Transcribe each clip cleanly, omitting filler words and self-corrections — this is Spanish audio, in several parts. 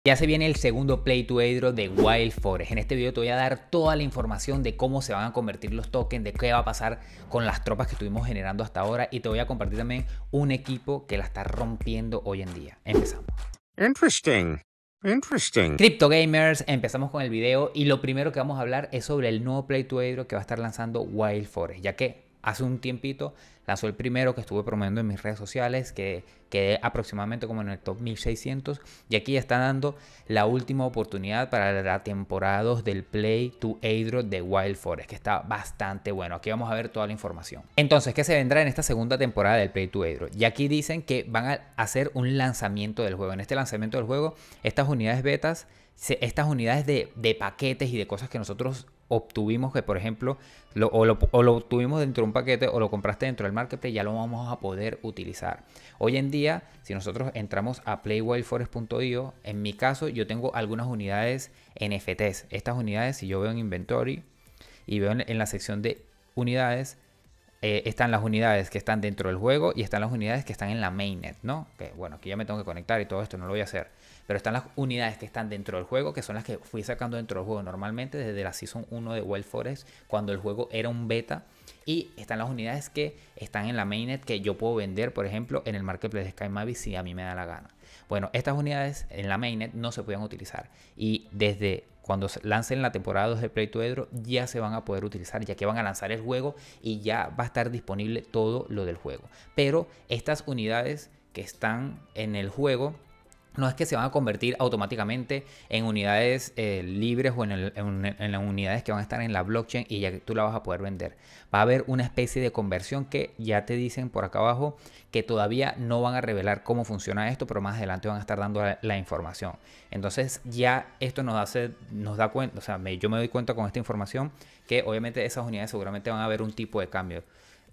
Ya se viene el segundo Play to Earn de Wild Forest. En este video te voy a dar toda la información de cómo se van a convertir los tokens, de qué va a pasar con las tropas que estuvimos generando hasta ahora, y te voy a compartir también un equipo que la está rompiendo hoy en día. Empezamos. Interesting. Crypto Gamers, empezamos con el video y lo primero que vamos a hablar es sobre el nuevo Play to Earn que va a estar lanzando Wild Forest, ya que hace un tiempito lanzó el primero que estuve promoviendo en mis redes sociales, que quedé aproximadamente como en el top 1600, y aquí está dando la última oportunidad para la temporada 2 del Play to Earn de Wild Forest, que está bastante bueno. Aquí vamos a ver toda la información. Entonces, ¿qué se vendrá en esta segunda temporada del Play to Earn? Y aquí dicen que van a hacer un lanzamiento del juego. En este lanzamiento del juego, estas unidades betas, estas unidades de paquetes y de cosas que nosotros obtuvimos, que por ejemplo lo obtuvimos dentro de un paquete o lo compraste dentro del marketplace, ya lo vamos a poder utilizar. Hoy en día, si nosotros entramos a playwildforest.io, en mi caso yo tengo algunas unidades NFTs. Estas unidades, si yo veo en inventory y veo en la sección de unidades, están las unidades que están dentro del juego y están las unidades que están en la mainnet, ¿no? Que bueno, aquí ya me tengo que conectar y todo esto no lo voy a hacer. Pero están las unidades que están dentro del juego, que son las que fui sacando dentro del juego normalmente desde la Season 1 de Wild Forest, cuando el juego era un beta. Y están las unidades que están en la mainnet, que yo puedo vender, por ejemplo, en el marketplace de SkyMavis si a mí me da la gana. Bueno, estas unidades en la mainnet no se pueden utilizar. Y desde cuando lancen la temporada 2 de Play to Earn ya se van a poder utilizar, ya que van a lanzar el juego y ya va a estar disponible todo lo del juego. Pero estas unidades que están en el juego no es que se van a convertir automáticamente en unidades libres o en las unidades que van a estar en la blockchain y ya que tú la vas a poder vender. Va a haber una especie de conversión que ya te dicen por acá abajo que todavía no van a revelar cómo funciona esto, pero más adelante van a estar dando la información. Entonces ya esto nos da cuenta, o sea, yo me doy cuenta con esta información que obviamente esas unidades seguramente van a haber un tipo de cambio.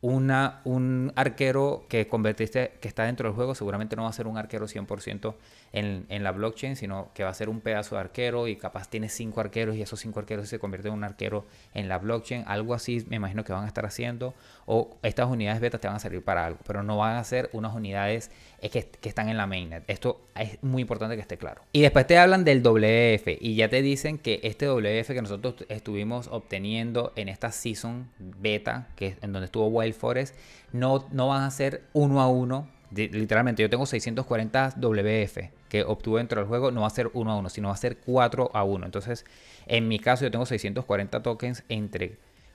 Un arquero que convertiste, que está dentro del juego, seguramente no va a ser un arquero 100% en la blockchain, sino que va a ser un pedazo de arquero y capaz tiene 5 arqueros y esos 5 arqueros se convierten en un arquero en la blockchain. Algo así me imagino que van a estar haciendo, o estas unidades betas te van a servir para algo, pero no van a ser unas unidades que están en la mainnet. Esto es muy importante que esté claro. Y después te hablan del WF y ya te dicen que este WF que nosotros estuvimos obteniendo en esta season beta, que es en donde estuvo Wild Forest, no van a ser uno a uno. Literalmente yo tengo 640 WF que obtuve dentro del juego, no va a ser 1 a 1, sino va a ser 4 a 1. Entonces, en mi caso yo tengo 640 tokens entre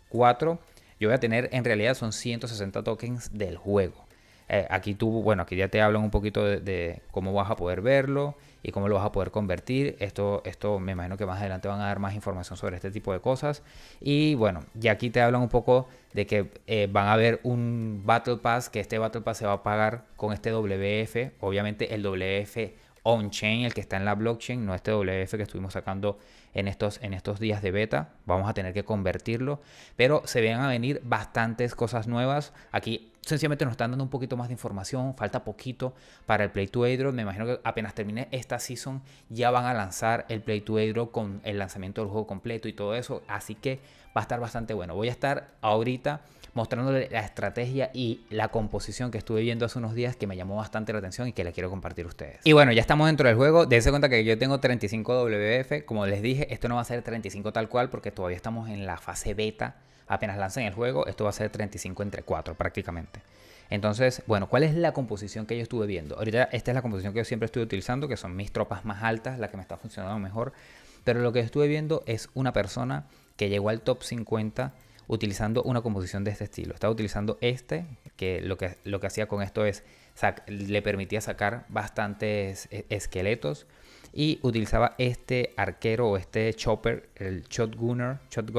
4. Yo voy a tener, en realidad son 160 tokens del juego. Aquí aquí ya te hablan un poquito de cómo vas a poder verlo y cómo lo vas a poder convertir. Esto me imagino que más adelante van a dar más información sobre este tipo de cosas. Y bueno, ya aquí te hablan un poco de que van a haber un Battle Pass, que este Battle Pass se va a pagar con este WF. Obviamente el WF on-chain, el que está en la blockchain, no este WF que estuvimos sacando en estos días de beta. Vamos a tener que convertirlo, pero se van a venir bastantes cosas nuevas. Aquí sencillamente nos están dando un poquito más de información, falta poquito para el Play to Earn. Me imagino que apenas termine esta season ya van a lanzar el Play to Earn con el lanzamiento del juego completo y todo eso, así que va a estar bastante bueno. Voy a estar ahorita mostrándole la estrategia y la composición que estuve viendo hace unos días, que me llamó bastante la atención y que le quiero compartir a ustedes. Y bueno, ya estamos dentro del juego. Dense cuenta que yo tengo 35 WF. Como les dije, esto no va a ser 35 tal cual porque todavía estamos en la fase beta. Apenas lancen el juego, esto va a ser 35 entre 4 prácticamente. Entonces, bueno, ¿cuál es la composición que yo estuve viendo? Ahorita esta es la composición que yo siempre estoy utilizando, que son mis tropas más altas, la que me está funcionando mejor. Pero lo que estuve viendo es una persona que llegó al top 50 utilizando una composición de este estilo. Estaba utilizando que lo que hacía con esto es le permitía sacar bastantes esqueletos, y utilizaba este arquero o este chopper, el shotgunner,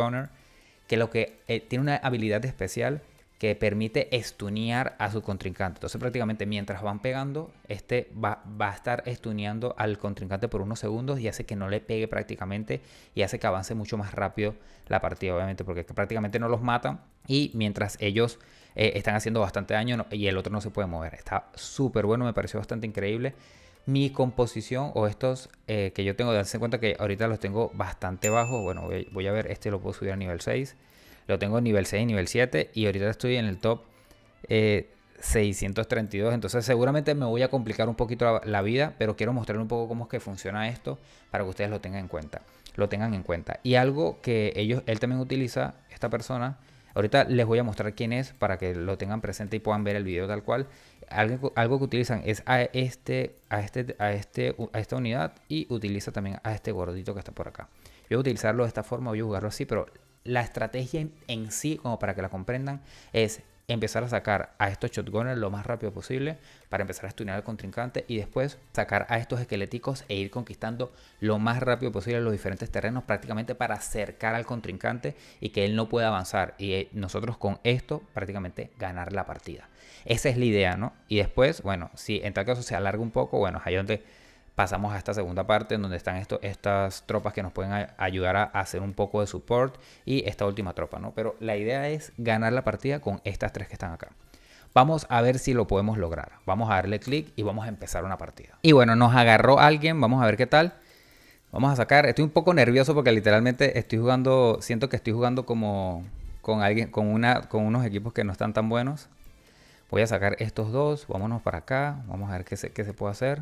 que tiene una habilidad especial que permite stunear a su contrincante. Entonces prácticamente mientras van pegando, va a estar stuneando al contrincante por unos segundos y hace que no le pegue prácticamente, y hace que avance mucho más rápido la partida, obviamente, porque prácticamente no los matan, y mientras ellos están haciendo bastante daño y el otro no se puede mover. Está súper bueno, me pareció bastante increíble. Mi composición o estos que yo tengo, de darse cuenta que ahorita los tengo bastante bajos. Bueno, voy a ver, lo puedo subir a nivel 6. Lo tengo en nivel 6, nivel 7 y ahorita estoy en el top 632. Entonces seguramente me voy a complicar un poquito la vida, pero quiero mostrar un poco cómo es que funciona esto para que ustedes lo tengan en cuenta. Y algo que él también utiliza, esta persona, ahorita les voy a mostrar quién es para que lo tengan presente y puedan ver el video tal cual. Algo que utilizan es a esta unidad, y utiliza también a este gordito que está por acá. Yo voy a utilizarlo de esta forma, voy a jugarlo así, pero la estrategia en sí, como para que la comprendan, es empezar a sacar a estos shotgunners lo más rápido posible para empezar a stunear al contrincante, y después sacar a estos esqueléticos e ir conquistando lo más rápido posible los diferentes terrenos, prácticamente para acercar al contrincante y que él no pueda avanzar, y nosotros con esto prácticamente ganar la partida. Esa es la idea, ¿no? Y después, bueno, si en tal caso se alarga un poco, bueno, ahí donde pasamos a esta segunda parte en donde están estas tropas que nos pueden ayudar a hacer un poco de support, y esta última tropa, ¿no? Pero la idea es ganar la partida con estas tres que están acá. Vamos a ver si lo podemos lograr. Vamos a darle clic y vamos a empezar una partida. Y bueno, nos agarró alguien. Vamos a ver qué tal. Vamos a sacar. Estoy un poco nervioso porque literalmente estoy jugando. Siento que estoy jugando como con alguien, con unos equipos que no están tan buenos. Voy a sacar estos dos. Vámonos para acá. Vamos a ver qué se puede hacer.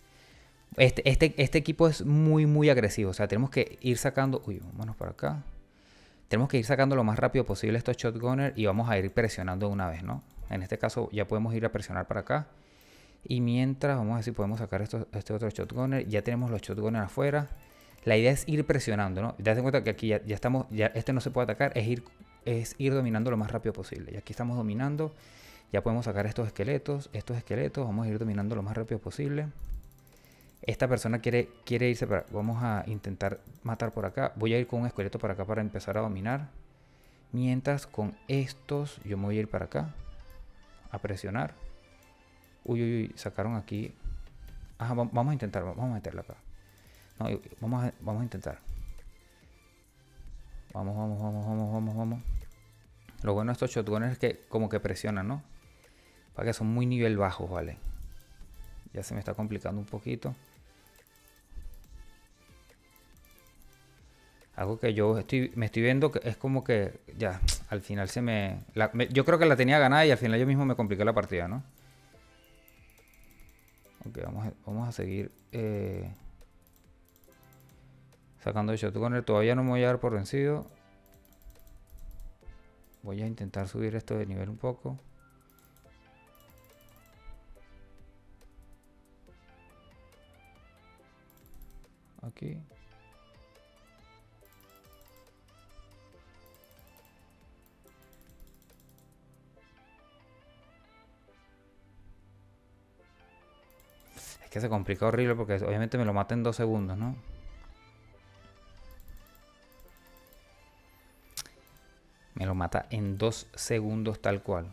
Este equipo es muy agresivo. O sea, tenemos que ir sacando. Uy, vámonos para acá. Tenemos que ir sacando lo más rápido posible estos shotgunners y vamos a ir presionando de una vez, ¿no? En este caso ya podemos ir a presionar para acá. Y mientras, vamos a ver si podemos sacar este otro shotgunner. Ya tenemos los shotgunners afuera. La idea es ir presionando, ¿no? Date cuenta que aquí ya estamos, ya este no se puede atacar, es ir dominando lo más rápido posible. Y aquí estamos dominando. Ya podemos sacar estos esqueletos. Vamos a ir dominando lo más rápido posible. Esta persona quiere irse para... Vamos a intentar matar por acá. Voy a ir con un esqueleto para acá para empezar a dominar. Mientras con estos yo me voy a ir para acá a presionar. Uy, sacaron aquí. Ajá, vamos a intentar, vamos a meterla acá. No, vamos a intentar. Vamos. Lo bueno de estos shotgunners es que como que presionan, ¿no? Para que son muy nivel bajo, ¿vale? Ya se me está complicando un poquito. Algo que yo me estoy viendo que es como que ya, al final yo creo que la tenía ganada y al final yo mismo me compliqué la partida, ¿no? Ok, vamos a seguir sacando el shotgunner. Todavía no me voy a dar por vencido. Voy a intentar subir esto de nivel un poco. Aquí. Es que se complica horrible porque obviamente me lo mata en 2 segundos, ¿no? Me lo mata en 2 segundos tal cual.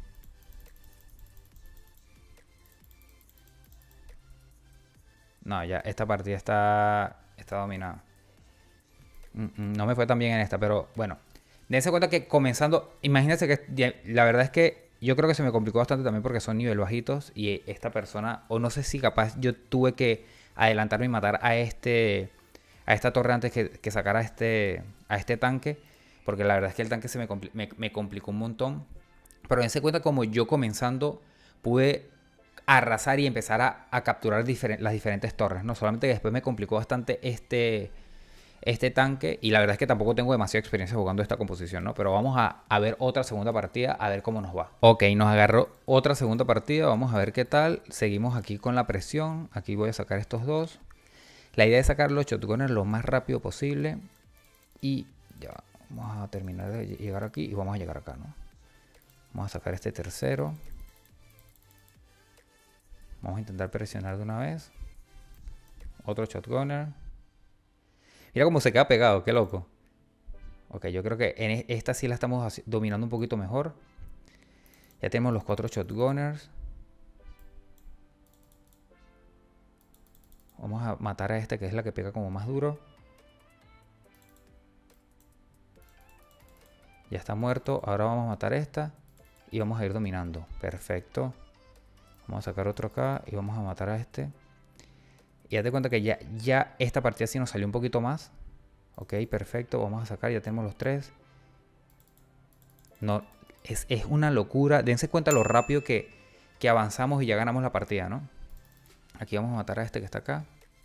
No, ya esta partida está dominada. No me fue tan bien en esta, pero bueno. Dense cuenta que comenzando, imagínense que la verdad es que yo creo que se me complicó bastante también porque son nivel bajitos y esta persona, o no sé si capaz yo tuve que adelantarme y matar a esta torre antes que sacara a este tanque, porque la verdad es que el tanque me complicó un montón. Pero dense cuenta como yo comenzando pude arrasar y empezar a capturar las diferentes torres, ¿no? Solamente que después me complicó bastante este tanque, y la verdad es que tampoco tengo demasiada experiencia jugando esta composición, ¿no? Pero vamos a ver otra segunda partida, a ver cómo nos va. Ok, nos agarró otra segunda partida, vamos a ver qué tal. Seguimos aquí con la presión, aquí voy a sacar estos dos. La idea es sacar los shotgunners lo más rápido posible. Y ya, vamos a terminar de llegar aquí y vamos a llegar acá, ¿no? Vamos a sacar este tercero. Vamos a intentar presionar de una vez. Otro shotgunner. Mira cómo se queda pegado, qué loco. Ok, yo creo que en esta sí la estamos dominando un poquito mejor. Ya tenemos los 4 shotgunners. Vamos a matar a este, que es la que pega como más duro. Ya está muerto. Ahora vamos a matar a esta. Y vamos a ir dominando. Perfecto. Vamos a sacar otro acá. Y vamos a matar a este. Y ya te cuenta que ya esta partida sí nos salió un poquito más. Ok, perfecto. Vamos a sacar. Ya tenemos los 3. No, Es una locura. Dense cuenta lo rápido que avanzamos y ya ganamos la partida, ¿no? Aquí vamos a matar a este que está acá.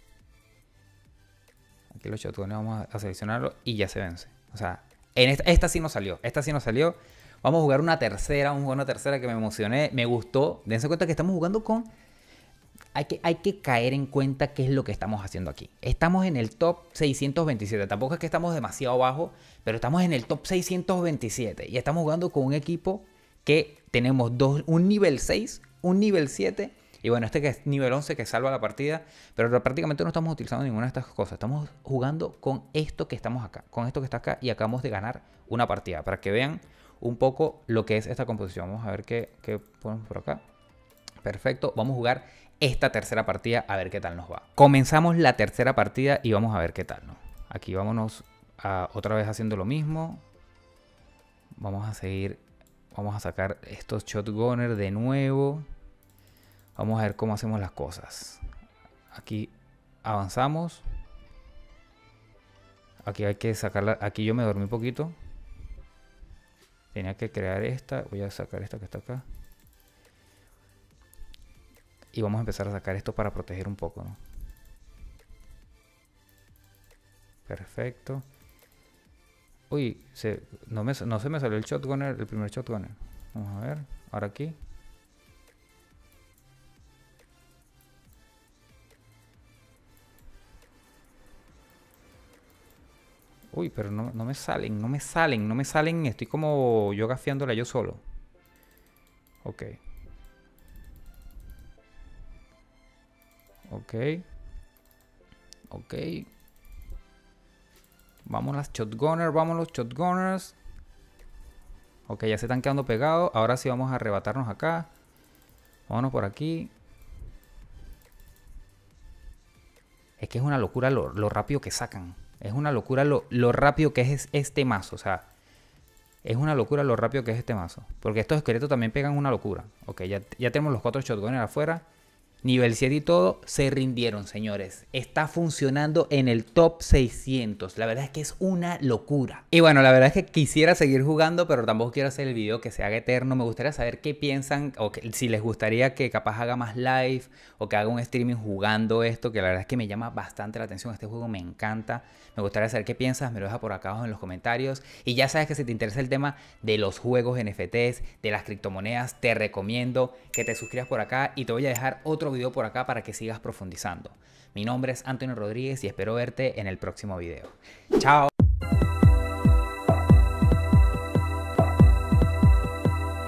Aquí los shotgunes vamos a seleccionarlo y ya se vence. O sea, en esta sí nos salió. Esta sí nos salió. Vamos a jugar una tercera, que me emocioné, me gustó. Dense cuenta que estamos jugando con... Hay que caer en cuenta qué es lo que estamos haciendo aquí. Estamos en el top 627. Tampoco es que estamos demasiado abajo, pero estamos en el top 627. Y estamos jugando con un equipo que tenemos un nivel 6, un nivel 7. Y bueno, este que es nivel 11 que salva la partida. Pero prácticamente no estamos utilizando ninguna de estas cosas. Estamos jugando con esto que estamos acá. Con esto que está acá. Y acabamos de ganar una partida. Para que vean un poco lo que es esta composición. Vamos a ver qué ponemos por acá. Perfecto. Vamos a jugar esta tercera partida a ver qué tal nos va. Comenzamos la tercera partida y vamos a ver qué tal, ¿no? Aquí vámonos otra vez haciendo lo mismo. Vamos a seguir. Vamos a sacar estos shotgunners de nuevo. Vamos a ver cómo hacemos las cosas. Aquí avanzamos. Aquí hay que sacarla. Aquí yo me dormí un poquito. Tenía que crear esta. Voy a sacar esta que está acá. Y vamos a empezar a sacar esto para proteger un poco, ¿no? Perfecto. Uy, no se me salió el shotgunner, el primer shotgunner. Vamos a ver. Ahora aquí. Uy, pero no me salen. Estoy como yo gafiándola yo solo. Ok. Ok. Vamos los shotgunners. Ok, ya se están quedando pegados. Ahora sí vamos a arrebatarnos acá. Vámonos por aquí. Es que es una locura lo rápido que sacan. Es una locura lo rápido que es este mazo. O sea, es una locura lo rápido que es este mazo. Porque estos esqueletos también pegan una locura. Ok, ya tenemos los 4 shotgunners afuera. Nivel 7 y todo, se rindieron, señores. Está funcionando en el top 600. La verdad es que es una locura. Y bueno, la verdad es que quisiera seguir jugando, pero tampoco quiero hacer el video que se haga eterno. Me gustaría saber qué piensan, o si les gustaría que capaz haga más live, o que haga un streaming jugando esto, que la verdad es que me llama bastante la atención. Este juego me encanta. Me gustaría saber qué piensas, me lo deja por acá abajo en los comentarios. Y ya sabes que si te interesa el tema de los juegos NFTs, de las criptomonedas, te recomiendo que te suscribas por acá y te voy a dejar otro video por acá para que sigas profundizando. Mi nombre es Antonio Rodríguez y espero verte en el próximo video. Chao.